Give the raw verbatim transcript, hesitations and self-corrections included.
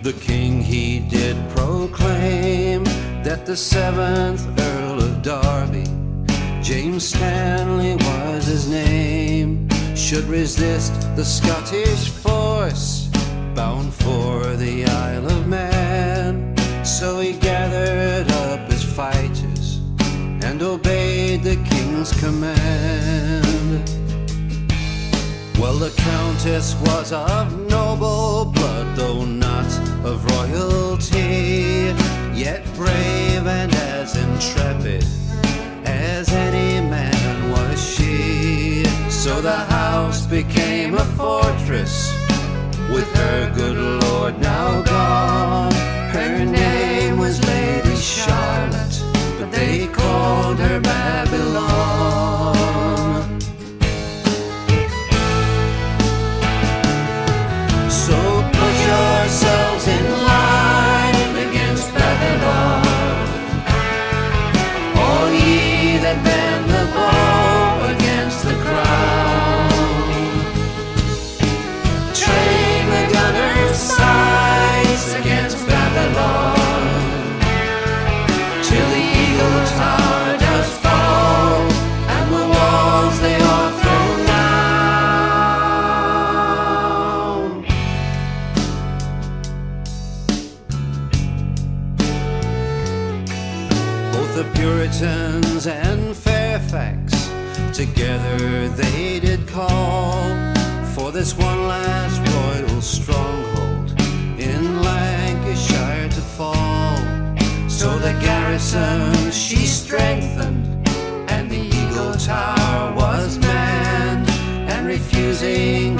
The king he did proclaim that the seventh Earl of Derby, James Stanley was his name, should resist the Scottish force bound for the Isle of Man. So he gathered up his fighters and obeyed the king's command. Well, the Countess was of noble blood, though not of royalty, yet brave and as intrepid as any man was she. So the house became a fortress, with her good lord now gone. Her name was Lady Charlotte, but they called her Babylon. So put yourselves in line against Babylon, all ye that bend the bow against the crown. Train the gunner's sights against Babylon, till the eagle tower does fall and the walls they are thrown down. Both the Puritans and Fairfax together they did call for this one last royal stronghold in Lancashire to fall. So the garrison she strengthened, and the Eagle Tower was manned, and refusing